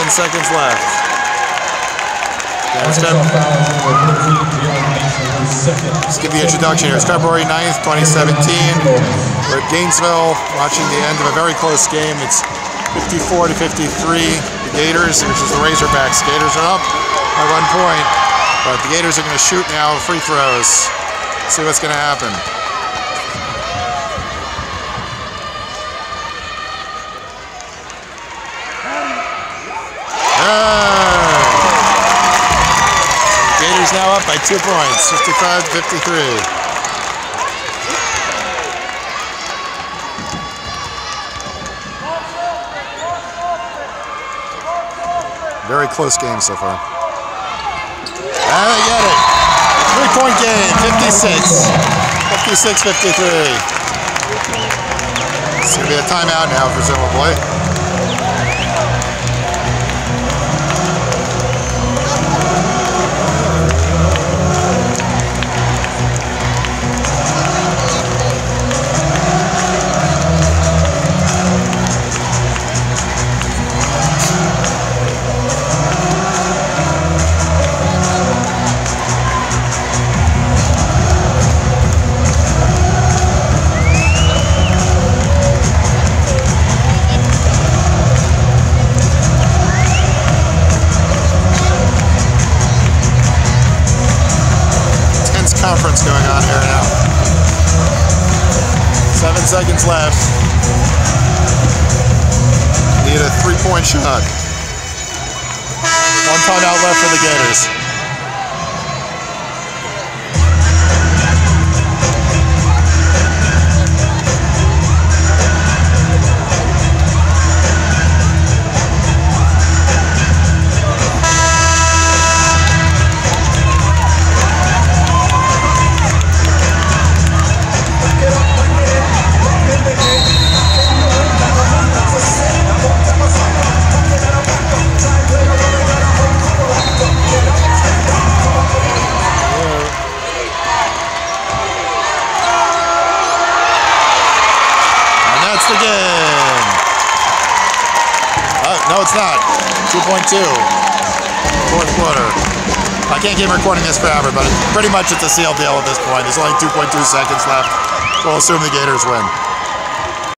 7 seconds left. Just give the introduction here. It's February 9th, 2017. We're at Gainesville watching the end of a very close game. It's 54-53. The Gators, which is the Razorbacks. Gators are up by 1 point, but the Gators are going to shoot now free throws. See what's going to happen. Gators now up by 2 points, 55-53. Very close game so far. And they get it. 3-point game, 56. 56-53. It's going to be a timeout now, presumably. Conference going on here now. 7 seconds left. Need a 3-point shot. 1 timeout left for the Gators. The game. No, it's not. 2.2. Fourth quarter. I can't keep recording this forever, but pretty much it's a sealed deal at this point. There's only 2.2 seconds left. So we'll assume the Gators win.